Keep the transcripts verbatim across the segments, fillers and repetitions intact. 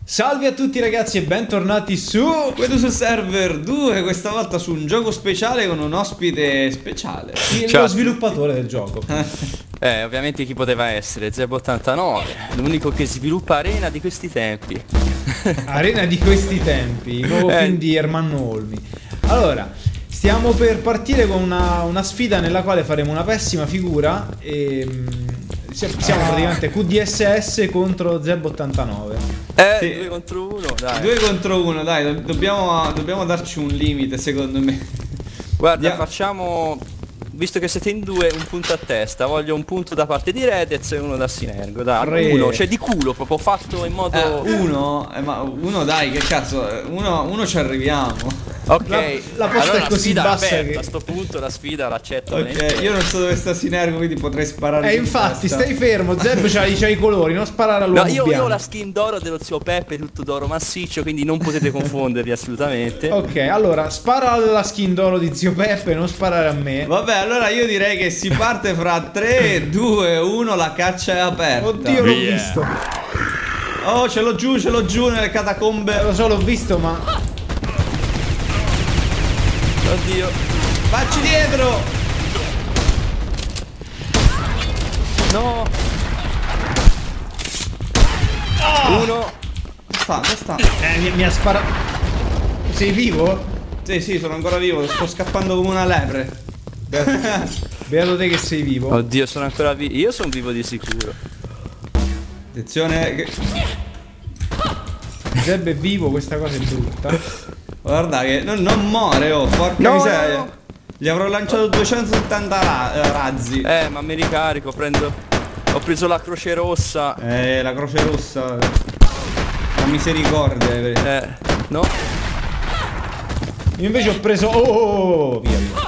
Salve a tutti ragazzi e bentornati su Vedo sul server due, questa volta su un gioco speciale con un ospite speciale. il lo sviluppatore del gioco. Eh, ovviamente chi poteva essere? Zebo ottantanove, l'unico che sviluppa Arena di questi tempi. Arena di questi tempi, il nuovo Eh. film di Ermanno Olmi. Allora, stiamo per partire con una, una sfida nella quale faremo una pessima figura e mm, siamo Ah. praticamente Q D S S contro Zebo ottantanove. Eh, Sì. due contro uno, dai. Due contro uno, dai, do- dobbiamo, dobbiamo darci un limite secondo me. Guarda, Andiamo. facciamo... Visto che siete in due, un punto a testa. Voglio un punto da parte di Redez e uno da Sinergo. Dai, Re. uno, cioè di culo, proprio fatto in modo... Eh, uno, eh, ma uno dai, che cazzo, eh, uno, uno ci arriviamo. Ok, La- la posta allora è così sfida bassa aperta, che- a sto punto la sfida l'accetto. Ok, io non so dove sta Sinergo, quindi potrei sparare. E in infatti testa. stai fermo, Zebo c'ha, c'ha i colori, non sparare all'uomo No, io, io bianco. ho la skin d'oro dello zio Peppe, tutto d'oro massiccio, quindi non potete confondervi assolutamente. Ok, allora spara alla skin d'oro di zio Peppe, non sparare a me. Vabbè, allora io direi che si parte fra tre, due, uno, la caccia è aperta. Oddio, l'ho Via. visto. Oh, ce l'ho giù, ce l'ho giù nelle catacombe. Eh, lo so, l'ho visto, ma Oddio. Facci dietro. No. Uno. Dove sta? Dove sta? eh, mi, mi ha sparato. Sei vivo? Sì, sì, sono ancora vivo, sto scappando come una lepre. Beato te che sei vivo. Oddio, sono ancora vivo. Io sono vivo di sicuro. Attenzione che... Zeb è vivo, questa cosa è brutta. Guarda che non, non muore, oh, porca No, miseria. no, no. Gli avrò lanciato duecentosettanta ra- eh, razzi. Eh, ma mi ricarico, prendo. Ho preso la croce rossa. Eh, la croce rossa. La misericordia. eh. Eh, no? Io invece ho preso. Oh, oh, oh, oh, via, via.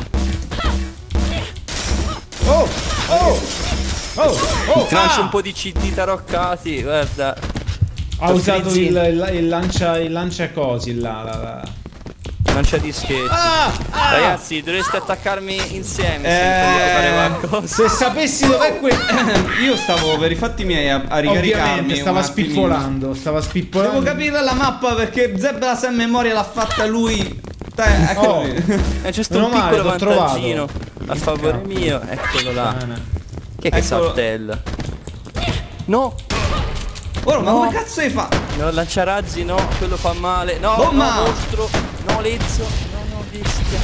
Oh, oh, oh, oh. Ti lancio ah! un po' di C D taroccati, guarda. Ha usato il, frizzino. il, il lancia il lancia cosi là, là, là. Lancia dischetti. Ah, ah! Ragazzi, dovreste attaccarmi insieme se Eh. vogliate fare qualcosa. Se sapessi dov'è quel. Io stavo per i fatti miei a, a ricaricarmi. Ovviamente stava un attimino. spippolando, stava spippolando. Devo capire la mappa perché Zeb la sa a memoria, l'ha fatta lui. Te, ecco Oh. lì. Eh, c'è sto Meno un male, piccolo t'ho trovato. vantaggino a favore mio. Eccolo là. Bene. Chi è che Eccolo. saltella? No, Ora, ma No. come cazzo hai fatto? no, lanciarazzi no, quello fa male. No, Oh, no, ma- mostro. No, lezzo. No, no, bestia.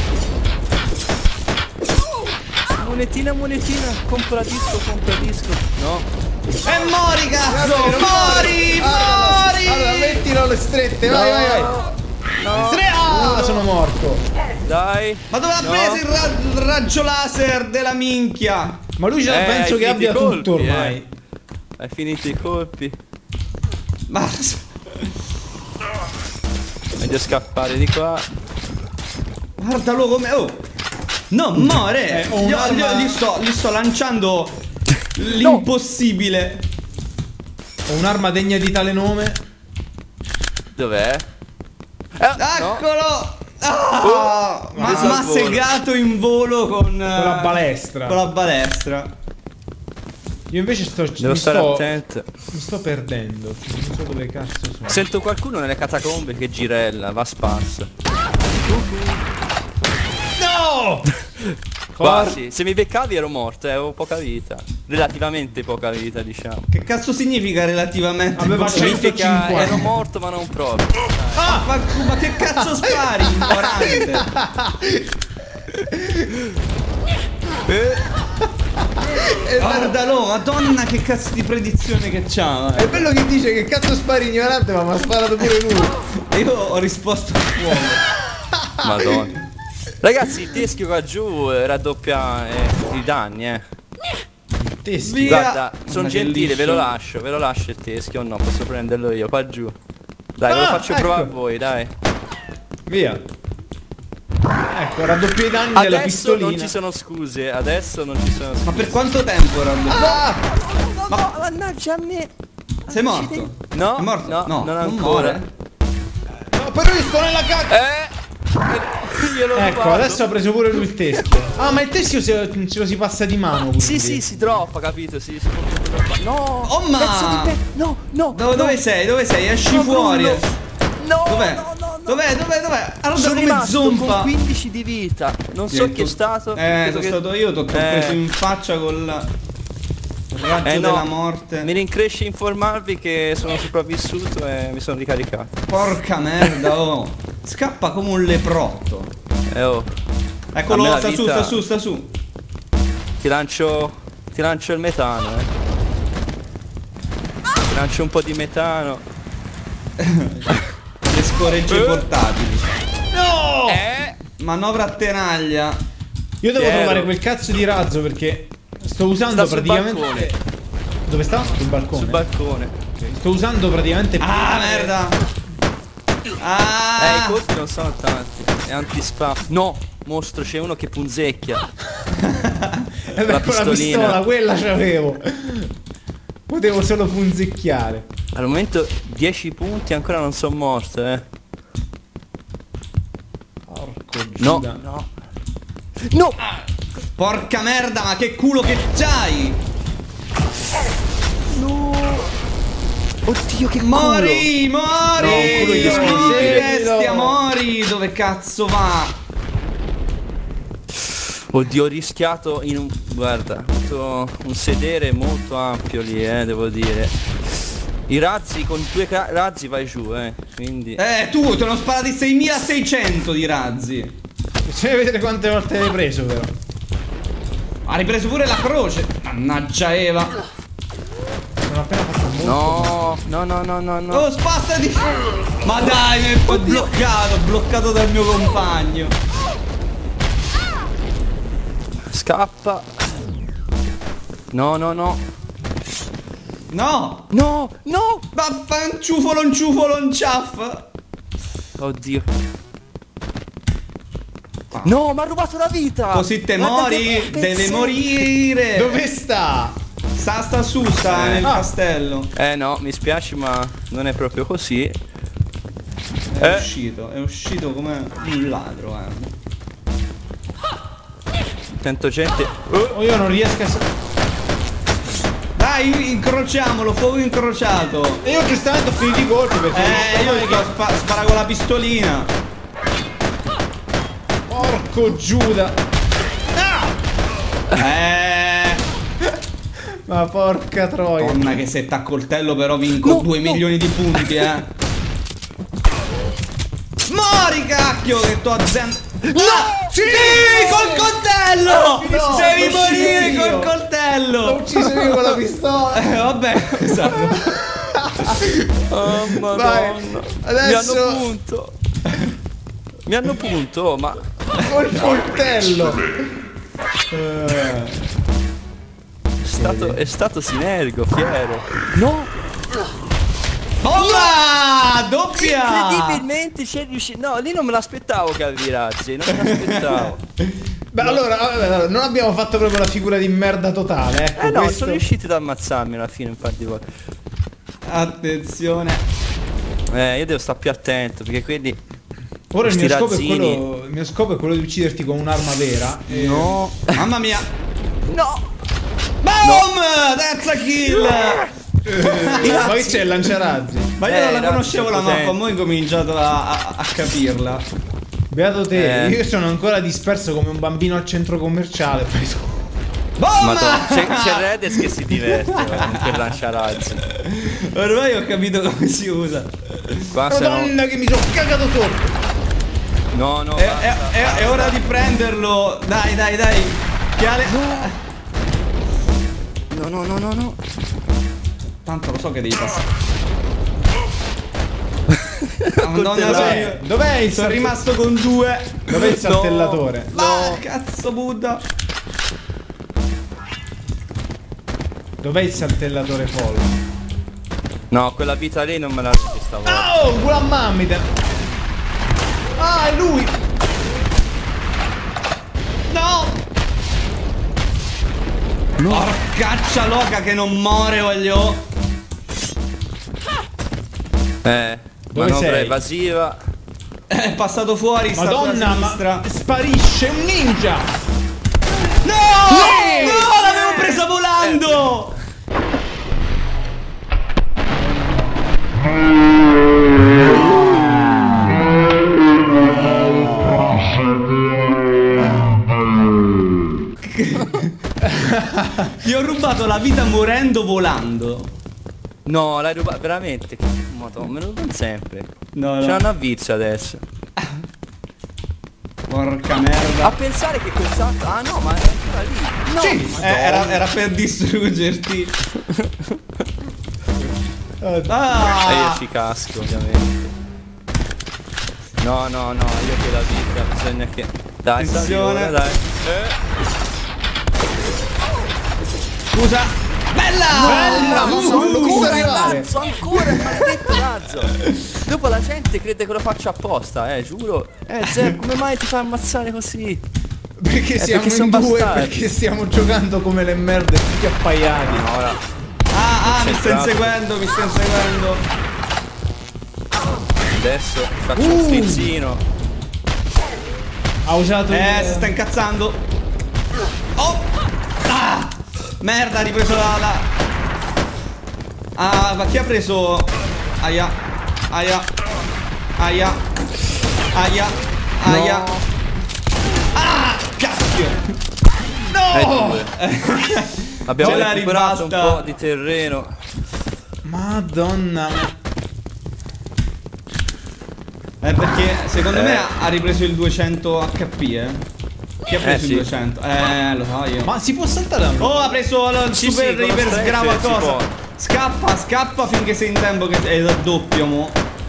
Monetina, monetina. Compra disco, compra disco. No. E mori, cazzo! Vabbè, non Mori! Ah, Mori! Allora, mettilo alle strette, vai, vai, vai. No. Stre- ah, sono morto. Dai. Ma dove ha No. preso il, ra- il raggio laser della minchia? Ma lui già Eh, penso hai che finito abbia i colpi, tutto ormai. eh. Hai finito i colpi. Ma... Meglio scappare di qua. Guardalo come... Oh! Non muore! Eh, ho Gli, un'arma- gli- gli sto, gli sto lanciando l'impossibile. Ho un'arma degna di tale nome. Dov'è? Eh, no. Eccolo! Ah, ma preso al m'ha volo. segato in volo con... Con la balestra. Con la balestra. Io invece sto, Devo mi, stare sto attento. mi sto perdendo. Non so dove cazzo sono. Sento qualcuno nelle catacombe che girella, va sparso. No! Quasi. Se mi beccavi ero morto, eh, avevo poca vita. Relativamente poca vita, diciamo. Che cazzo significa relativamente? Aveva poco? Significa centocinquanta. ero morto ma non proprio. Ah, ma, ma che cazzo spari, ignorante? Guardalo, madonna che cazzo di predizione che c'ha. È bello che dice che cazzo spari ignorante, ma mi ha sparato pure lui. eh. Io ho risposto a fuoco. Madonna. Ragazzi, il teschio qua giù eh, raddoppia eh, i danni, eh. Teschio. Via. Guarda, sono Ma che gentile, ve lo liscio. lascio, ve lo lascio il teschio o no, posso prenderlo io, qua giù. Dai, ve lo Ah, faccio ecco. provare a voi, dai. Via. Ecco, raddoppia i danni della Adesso pistolina. non ci sono scuse, adesso non ci sono scuse. Ma per quanto tempo era? Ah! No, no, mannaggia a me. Sei morto? No, È morto? no, No, non non ancora. muore. No, però io sto nella cacca. Eh, Gliel'ho Ecco, rubato. adesso ha preso pure lui il teschio. Ah, ma il teschio se- ce lo si passa di mano. Quindi. Sì, sì, si droppa, capito? Sì, si può droppa. No! Oh, ma- pezzo di pe- No, no! Dove, dove no. sei? Dove sei? Esci No, fuori. Bruno. No! Dov'è? No, no, no. Dov'è? Dov'è? Dov'è? Allora Sono come rimasto zompa. con quindici di vita. Non so chi è stato. Eh, credo sono che- stato io, ti ho Eh. preso in faccia col raggio Eh, no. della morte. Mi rincresce informarvi che sono sopravvissuto e mi sono ricaricato. Porca merda, oh. Scappa come un leprotto. Eh oh, Eccolo, A me la sta su, vita- sta su, sta su. ti lancio. Ti lancio il metano, eh. Ti lancio un po' di metano. Le scoregge Eh. portatili. No! Eh! Manovra a tenaglia. Io devo Piero. trovare quel cazzo di razzo perché sto usando Sta sul praticamente. balcone. Dove sta? Sul balcone. Sul balcone. Sto usando praticamente. Ah, merda. Eh, i Ah. colpi non sono tanti. È anti-spam. No! Mostro, c'è uno che punzecchia. Eh beh, la con la pistolina. pistola, quella c'avevo. Potevo solo punzecchiare. Al momento dieci punti, ancora non sono morto, eh. Porco No, Giuda. no. No! Porca merda, ma che culo che c'hai! No! Oddio, che Mori, mori! No, un culo indescrivibile. Bestia, mori! Dove cazzo va? culo! Oddio, ho rischiato in un... Guarda, ho avuto un sedere molto ampio lì, eh, devo dire. I razzi, con due ca- razzi vai giù, eh. Quindi... Eh, tu te ne ho sparati seimilaseicento di razzi. Bisogna vedere quante volte l'hai preso, però. Ha ripreso pure la croce. Mannaggia Eva. Non ho appena fatto molto. No, no, no, no, no, no. Oh, spostati! Ma dai, mi hai bloccato, bloccato dal mio compagno. Scappa. No, no, no. No! No, no! Vaffa, un ciufolo, un ciufolo, un ciaff. Oddio. No, mi ha rubato la vita! Così te Guarda mori, che deve pezzetto. morire. Dove sta? Sta, sta su, sta Eh. nel Ah. castello. Eh no, mi spiace ma non è proprio così. È Eh. uscito, è uscito come un ladro, eh. Tento gente. Oh, io non riesco a. Dai, incrociamolo, fuoco incrociato. E io giustamente ho finito i colpi perché. Eh, io che spa- spara con la pistolina. Porco Giuda. Eh, Ma porca troia. donna che se t'accoltello però vinco No, due no. milioni di punti, eh. Mori cacchio che t'ho azienda. No! Sì, col coltello! No, Devi l'ho morire ucciso col io. coltello! L'ho ucciso io con la pistola. Eh, vabbè, esatto. Oh Vai. madonna. Adesso- Mi hanno punto. Mi hanno punto, ma. Col coltello. Eh, È stato, è stato sinergo, fiero. No! Bomba! Doppia! Incredibilmente c'è riuscito. No, lì non me l'aspettavo che avevi i razzi, non me l'aspettavo. Beh, allora, allora, non abbiamo fatto proprio la figura di merda totale. Ecco, Eh no, questo- sono riusciti ad ammazzarmi alla fine un paio di volte. Attenzione. Eh, io devo stare più attento perché quelli. Ora il questi mio, scopo è razzini- quello, il mio scopo è quello di ucciderti con un'arma vera. e- No! Mamma mia. No! Boom! Terza kill! Eh, ma che c'è il lanciarazzi? Ma io Eh, non la razzi conoscevo la sono mappa, potenti. mo' ho incominciato a, a, a capirla. Beato te, Eh. io sono ancora disperso come un bambino al centro commerciale. Fai tu. Bomba! Madonna, c'è, c'è Redes che si diverte eh, per lanciarazzi. Ormai ho capito come si usa. Qua se no. Madonna che mi sono cagato sotto. No, no. È, basta, è- è- basta. è ora di prenderlo. Dai, dai, dai. Chiale. No, no, no, no, no. Tanto lo so che devi passare. Madonna Coltellare. mia. Dov'è il Sono sal- rimasto con due. Dov'è il saltellatore? No, cazzo Buddha. Dov'è il saltellatore follo? No, quella vita lì non me la date stavolta. Oh, culo a mammita. Ah, è lui. No. Porcaccia loca che non muore, voglio. Eh, Dove manovra sei? evasiva. È passato fuori, sta sulla Madonna, sinistra. ma sparisce un ninja! No! Sì! No, l'avevo presa volando! Ti ho rubato la vita morendo volando. No, l'hai rubato veramente. Madonna, me lo rubano sempre. No, C'è no. una vizia adesso. Porca merda. A pensare che quel salto. Ah no, ma è ancora lì. No, Sì. Eh, era, era per distruggerti. Eh, E io Ah! ci casco, ovviamente. No, no, no, io quella vita bisogna che. Dai, sta Attenzione. ora, dai. Eh. Scusa. Bella! Bella! No, Uh, so l'ho visto ancora il arrivare. razzo, ancora il maledetto razzo. Dopo la gente crede che lo faccia apposta, eh, giuro. Eh, Zeb, come mai ti fai ammazzare così? Perché siamo perché in sono due, bastardi. perché stiamo giocando come le merde tutti appaiati. No, ora. Ah, ah, mi stai Concentrato. inseguendo, mi stai inseguendo. Adesso faccio Uh. un frizzino. Ha usato Eh, il... si sta incazzando. Oh! Ah! Merda, ha ripreso la, la... Ah, ma chi ha preso? Aia. Aia. Aia. Aia. Aia. No. Ah! Cacchio! Eh, No! due. Abbiamo Ce l'ha recuperato un ribalta. po' di terreno. Madonna. Eh, perché secondo Eh. me ha- ha ripreso il duecento H P, eh. Chi ha preso sì. il duecento? Eh, lo so io. Ma si può saltare da Oh, ha preso il Sì, super sì, con lo iper stress sgrava si cosa. può. Scappa, scappa finché sei in tempo che è il doppio mo.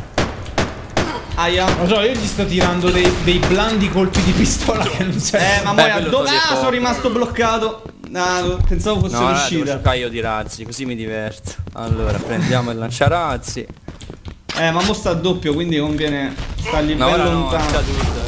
Aia. Lo so, io gli sto tirando dei, dei blandi colpi di pistola che non servono. Eh, ma Eh, poi quello dove? toglie Ah, poco. sono rimasto bloccato. Ah, pensavo fosse No, ora devo uscita. giocare io di razzi, così mi diverto. Allora, prendiamo il lanciarazzi. Eh, ma mo sta a doppio, quindi conviene stargli No, ben ora no, è lontano. caduto. eh.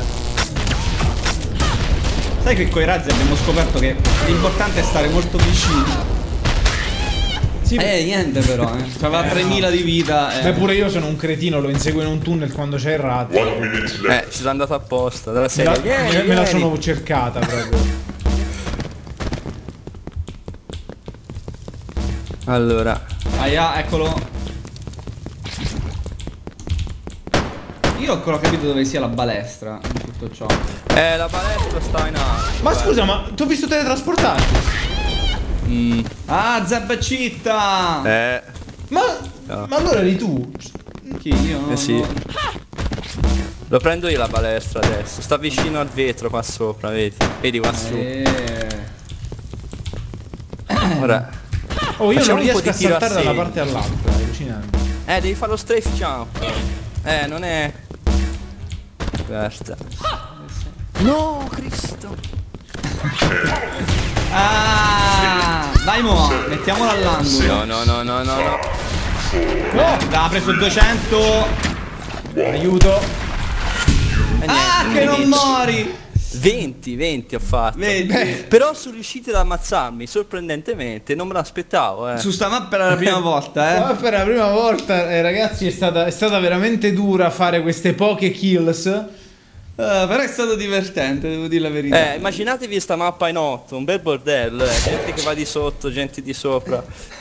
Sai che coi razzi abbiamo scoperto che l'importante è stare molto vicini. Sì, Eh, niente però, eh. C'aveva Eh, tremila di vita. Eh. beh, pure io sono un cretino, lo inseguo in un tunnel quando c'è il ratto. Eh, ci sono andato apposta. Dalla Me serie. la, Vieni, me- me la vieni. sono cercata proprio. Allora, Aia, eccolo. Io ho ancora capito dove sia la balestra in tutto ciò. eh, la palestra sta in alto. Ma guarda. scusa, ma ti ho visto teletrasportarti? Mm, Ah, Zeb Citta! eh, Ma, No. ma allora eri tu? Chi io? No, eh sì. no. Lo prendo io la palestra adesso. Sta vicino al vetro qua sopra, vedi? Vedi qua su. Eh. Ora. Oh, io Facciamo non un po' riesco a di tiro a saltare da una segno. parte all'altra, è allucinante. Eh, devi fare lo strafe jump. Eh, non è. Questa. No, Cristo. Ah! Dai mo, mettiamola all'angolo. No, no, no, no, no, no. No! Ha preso il duecento. Aiuto. Eh, Ah, niente, che non vedi. mori! venti, venti ho fatto. Vedi? Però sono riusciti ad ammazzarmi, sorprendentemente, non me l'aspettavo, eh. Su sta mappa era la prima volta, eh. Ma per la prima volta, eh, ragazzi, è stata, è stata veramente dura fare queste poche kills. Eh, però è stato divertente, devo dire la verità. Eh, immaginatevi sta mappa in otto, un bel bordello, eh. Gente che va di sotto, gente di sopra.